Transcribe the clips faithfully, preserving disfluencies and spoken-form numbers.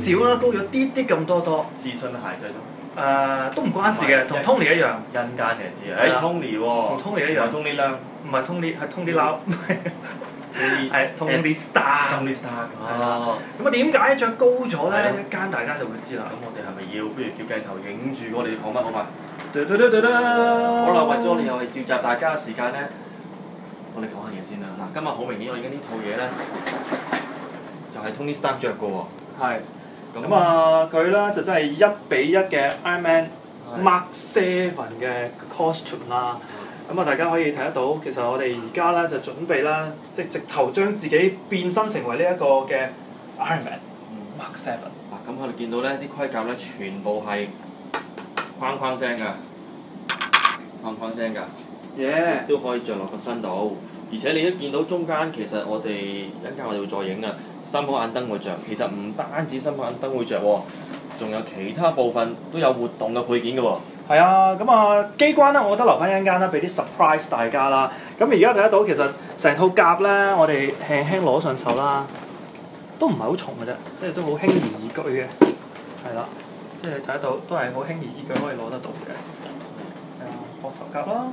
少啦，高咗啲啲咁多多。 自信鞋啫都。 誒都唔關事嘅，同 Tony 一樣。 印間你就知啊！誒 Tony 喎， 同 Tony 一樣。 Tony 啦， 唔係 Tony，係 Tony Lau，係 Tony Star。 Tony Star 哦。 咁啊點解着高咗咧？一間大家就會知啦。 咁我哋係咪要不如叫鏡頭影住我哋講乜好嘛？ 好啦，為咗你又係召集大家嘅時間咧，我哋講下嘢先啦。嗱，今日好明顯，我哋而家呢套嘢咧，就係 Tony Stark 着嘅喎。 係。咁啊，佢咧就真係一比一嘅 Iron Man Mark Seven 嘅 costume 啦。咁啊，大家可以睇得到，其實我哋而家咧就準備啦，即係直頭將自己變身成為呢一個嘅 Iron Man Mark Seven。 嗱，咁我哋見到咧啲盔甲咧，全部係框框聲㗎，框框聲㗎，亦都可以着落個身度。而且你一見到中間，其實我哋一陣間我哋會再影啊，心口眼燈會着。其實唔單止心口眼燈會着喎，仲有其他部分都有活動嘅配件嘅喎。 係啊，咁啊機關咧，我覺得留翻一陣間啦，俾啲 surprise 大家啦。咁而家睇得到其實成套甲咧，我哋輕輕攞上手啦，都唔係好重嘅啫，即係都好輕而易舉嘅。係啦，即係睇得到都係好輕而易舉可以攞得到嘅。係啊，膊頭甲啦。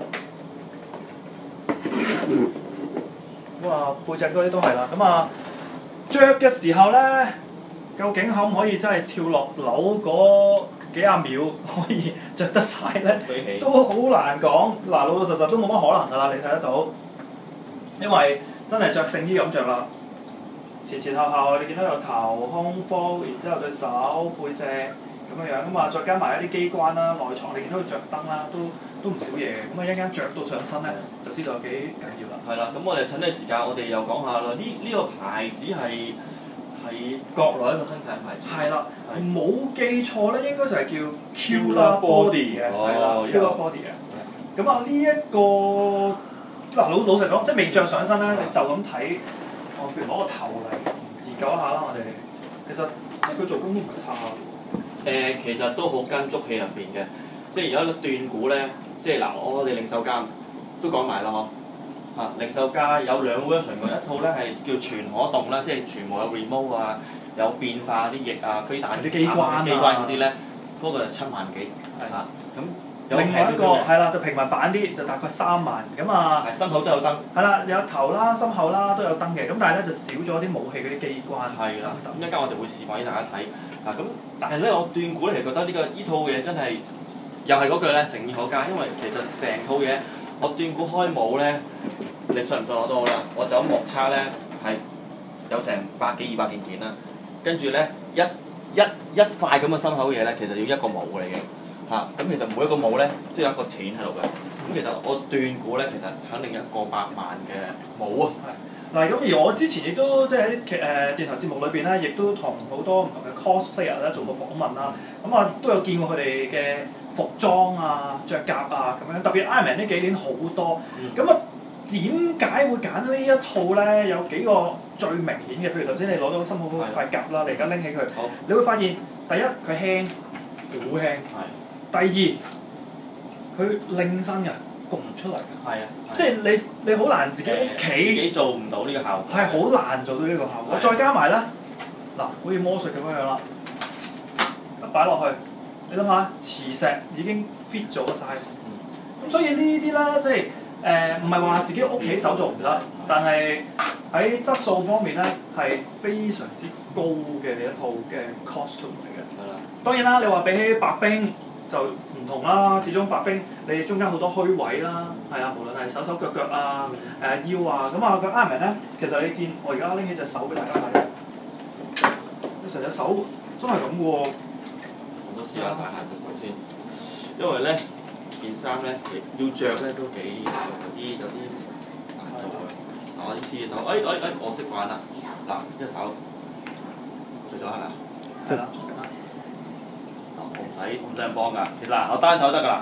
咁啊，背脊嗰啲都係啦。咁啊，着嘅時候咧，究竟可唔可以真係跳落樓嗰幾廿秒可以着得晒咧？都好難講。嗱，老老實實都冇乜可能㗎啦，你睇得到。因為真係着聖衣咁着啦，前前後後你見到有頭、胸、腹，然之後對手、背脊咁樣樣。咁啊，再加埋一啲機關啦、內藏，你見到佢着燈啦，都都唔少嘢嘅。咁啊，一陣間着到上身咧，就知道有幾緊要啦。 係啦，咁我哋趁呢個時間，我哋又講下啦。呢呢個牌子係係國內一個生產牌子。係啦，冇記錯咧，應該就係叫 Killer Body 嘅，係啦 ，Killer Body 嘅。咁啊，呢一個嗱老老實講，即係未着上身咧，你就咁睇，我譬如攞個頭嚟研究一下啦，我哋其實即係佢做工都唔係差嘅。誒，其實都好跟足戲入邊嘅，即係而家斷估咧，即係嗱，我哋零售價都講埋啦嗬。嚇，零售價有兩個 version 嘅，一套咧係叫全可動啦，即係全部有 remote 啊，有變化啲翼啊、飛彈啲機關啊、機關嗰啲咧，嗰個就七萬幾。係啦。咁另外一個係啦，就平民版啲，就大概三萬。咁啊，心口都有燈。係啦，有頭啦、心口啦都有燈嘅，咁但係咧就少咗啲武器嗰啲機關。係啦。咁一陣間我哋會示範俾大家睇。嗱咁，但係咧我斷估咧，其實覺得呢個呢套嘢真係又係嗰句咧，誠意可嘉，因為其實成套嘢。我斷估開帽咧，你信唔信我都好啦。我就咁目測咧，係有成百幾二百件件啦。跟住咧，一一一塊咁嘅心口嘢咧，其實要一個帽嚟嘅嚇。咁、啊、其實每一個帽咧都有一個錢喺度嘅。咁其實我斷估咧，其實肯定一個百萬嘅帽啊。嗱，咁而我之前亦都即係喺劇誒電台節目裏邊咧，亦都同好多唔同嘅 cosplayer 咧做過訪問啦。咁啊都有見過佢哋嘅服裝啊、着甲啊咁樣，特別 Iron Man 呢幾年好多。咁啊點解會揀呢一套咧？有幾個最明顯嘅，譬如頭先你攞到心口嗰塊甲啦，你而家拎起佢，你會發現第一佢輕，好輕。第二佢擰身嘅。焗唔出嚟㗎，係啊，即係你你好難自己屋企自己做唔到呢個效果，係好難做到呢個效果。再加埋咧，嗱，好似魔術咁樣樣啦，一擺落去，你諗下，磁石已經 fit 咗個 size，咁所以呢啲咧，即係誒唔係話自己屋企手做唔得，但係喺質素方面咧係非常之高嘅一套嘅 costume 嚟嘅。係啦，當然啦，你話比起白兵。就唔同啦，始終白兵你中間好多虛位啦，係啊，無論係手手腳腳啊、誒、呃、腰啊，咁啊個 Iron Man咧，其實你見我而家拎起隻手俾大家睇，你成隻手真係咁嘅喎。我都試下戴下隻手先，因為咧件衫咧要着咧都幾有啲有啲難度嘅。嗱我呢次嘅手，哎哎哎，我識玩啦，嗱一手着咗係咪啊？係啦。唔使唔使人幫㗎，其實嗱我單手得㗎啦，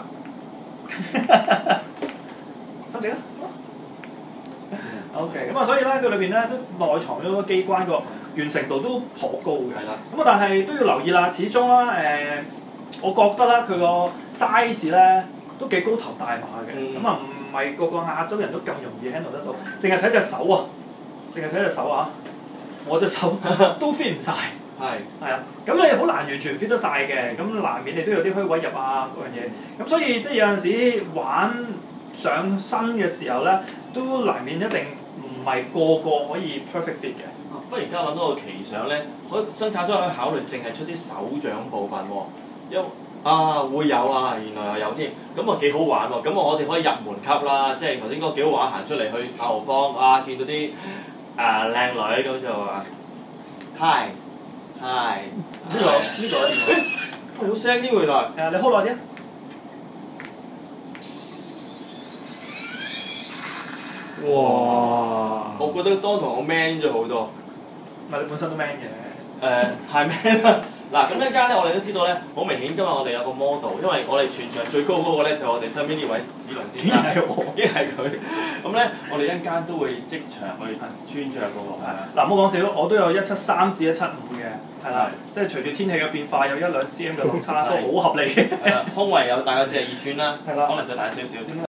收正啦。OK， 咁啊，所以咧佢裏邊咧都內藏咗好多機關，個完成度都頗高嘅。係啦。咁啊，但係都要留意啦，始終啦誒、呃，我覺得啦佢個 size 咧都幾高頭大馬嘅，咁啊唔係個個亞洲人都咁容易 handle 得到，淨係睇隻手啊，淨係睇隻手啊，我隻手都 fit 唔晒。 係。 係啊，咁你好難完全 fit 得晒嘅，咁難免你都有啲虛位入啊嗰樣嘢。咁所以即係有陣時玩上身嘅時候咧，都難免一定唔係個個可以 perfect fit 嘅。 忽然間諗到個奇想咧，可生產商可以考慮淨係出啲手掌部分喎，因啊會有啊，原來又有添，咁啊幾好玩喎！咁我哋可以入門級啦，即係頭先嗰個幾好玩，行出嚟去八號坊啊，見到啲啊靚女咁就話 hi hi 呢個呢個誒有聲添原來。 誒你 hold 耐啲。哇！ 我覺得當堂我 man 咗好多。 唔係你本身都 man 嘅。 誒太 man 啦！嗱咁一陣間咧，我哋都知道咧，好明顯今日我哋有個 model，因為我哋全場最高嗰個咧就係我哋身邊呢位子倫先生， 係我， 已經係佢。咁咧，我哋一陣間都會即場去穿着嘅喎。係啊。 嗱唔好講笑，我都有一七三至一七五嘅，係啦， 係即係隨住天氣嘅變化，有一兩 cm 嘅落差都好合理嘅。 係啦，胸圍有大概四十二寸啦， 係啦可能再大少少。